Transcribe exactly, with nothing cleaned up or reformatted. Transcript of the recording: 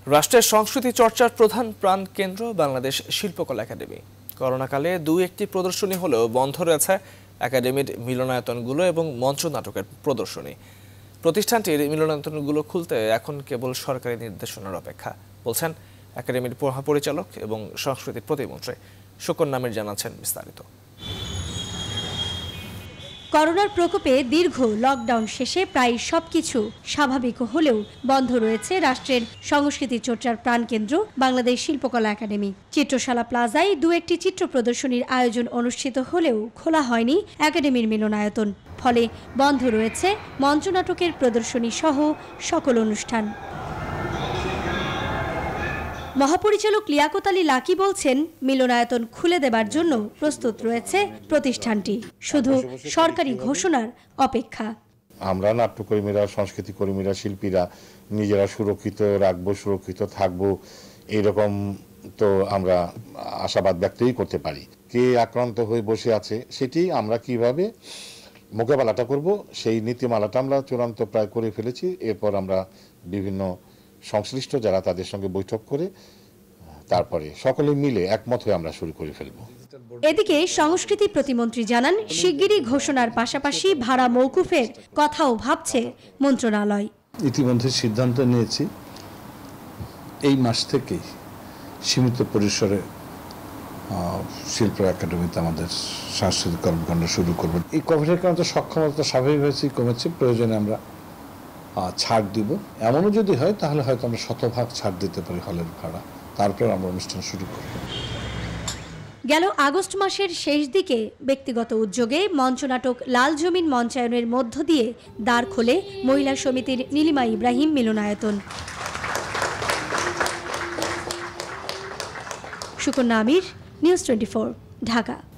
রাষ্ট্রের সংস্কৃতি চর্চার প্রধান প্রাণকেন্দ্র বাংলাদেশ শিল্পকলা একাডেমি। করোনাকালে দুই একটি প্রদর্শনী হলেও বন্ধ রয়েছে একাডেমির মিলনায়তনগুলো এবং মঞ্চ নাটকের প্রদর্শনী। প্রতিষ্ঠানটির মিলনায়তনগুলো খুলতে এখন কেবল সরকারি নির্দেশনার অপেক্ষা, বলছেন একাডেমির মহাপরিচালক এবং সংস্কৃতি প্রতিমন্ত্রী শুকন নামির। জানাচ্ছেন বিস্তারিত। করোনার প্রকোপে দীর্ঘ লকডাউন শেষে প্রায় সবকিছু স্বাভাবিক হলেও বন্ধ রয়েছে রাষ্ট্রের সংস্কৃতি চর্চার প্রাণকেন্দ্র বাংলাদেশ শিল্পকলা একাডেমি। চিত্রশালা প্লাজায় দু একটি চিত্র প্রদর্শনীর আয়োজন অনুষ্ঠিত হলেও খোলা হয়নি একাডেমির মিলনায়তন। ফলে বন্ধ রয়েছে মঞ্চনাটকের প্রদর্শনী সহ সকল অনুষ্ঠান। মহাপরিচালক লিয়াকত আলী লাকি বলছেন, মিলনায়তন খুলে দেবার জন্য প্রস্তুত রয়েছে প্রতিষ্ঠানটি, শুধু সরকারি ঘোষণার অপেক্ষা। আমরা নাট্যকর্মীরা, সংস্কৃতি কর্মীরা, শিল্পীরা নিজেরা সুরক্ষিত রাখবো, সুরক্ষিত থাকবো, এইরকম তো আমরা আশাবাদ ব্যক্তই করতে পারি। কে আক্রান্ত হয়ে বসে আছে সেটি আমরা কিভাবে মোকাবেলাটা করব, সেই নীতিমালাটা আমরা চূড়ান্ত প্রায় করে ফেলেছি। এরপর আমরা বিভিন্ন সংশ্লিষ্ট যারা তাদের সঙ্গে বৈঠক করে তারপরে সকলে মিলে একমত হয়ে আমরা শুরু করে ফেলব। এদিকে সংস্কৃতি প্রতিমন্ত্রী জানান, শিগগিরই ঘোষণার পাশাপাশি ভাড়া মওকুফের কথাও ভাবছে মন্ত্রণালয়। ইতিমধ্যে সিদ্ধান্ত নিয়েছি এই মাস থেকেই সীমিত পরিসরে শিল্প একাডেমিতে আমাদের সাংস্কৃতিক কর্মকাণ্ড শুরু করব। এই কোভিডের কারণে সক্ষমতা স্বাভাবিকভাবেই কমেছে, প্রয়োজনে আমরা ছাড় দিব। এমনও যদি হয় তাহলে হয়তো আমরা শতভাগ ছাড় দিতে পারি হলের ভাড়া, তারপর আমরা অনুষ্ঠান শুরু করব। গেল আগস্ট মাসের শেষ দিকে ব্যক্তিগত উদ্যোগে মঞ্চনাটক লাল জমিন মঞ্চায়নের মধ্য দিয়ে দ্বার খোলে মহিলা সমিতির নীলিমা ইব্রাহিম মিলনায়তন। Shukon Namir, News Twenty Four, Dhaka.